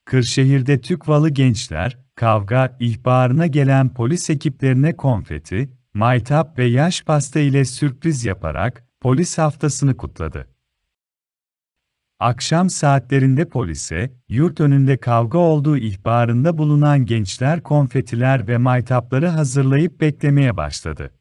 Kırşehir'de TÜKVA'lı gençler, kavga ihbarına gelen polis ekiplerine konfeti, maytap ve yaş pasta ile sürpriz yaparak polis haftasını kutladı. Akşam saatlerinde polise, yurt önünde kavga olduğu ihbarında bulunan gençler konfetiler ve maytapları hazırlayıp beklemeye başladı.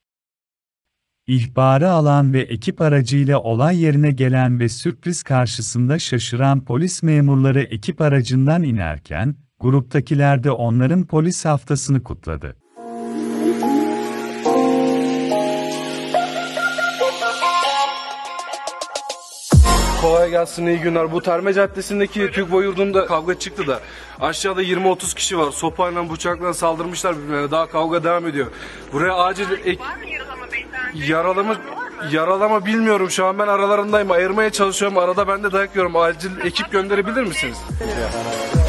İhbarı alan ve ekip aracıyla olay yerine gelen ve sürpriz karşısında şaşıran polis memurları ekip aracından inerken, gruptakiler de onların polis haftasını kutladı. Kolay gelsin, iyi günler. Bu Terme Caddesi'ndeki TÜKVA yurdunda kavga çıktı da aşağıda 20-30 kişi var. Sopayla, bıçakla saldırmışlar birbirlerine. Daha kavga devam ediyor. Buraya acil yaralama bilmiyorum, şu an ben aralarındayım. Ayırmaya çalışıyorum. Arada ben de dayak yiyorum. Acil ekip gönderebilir misiniz?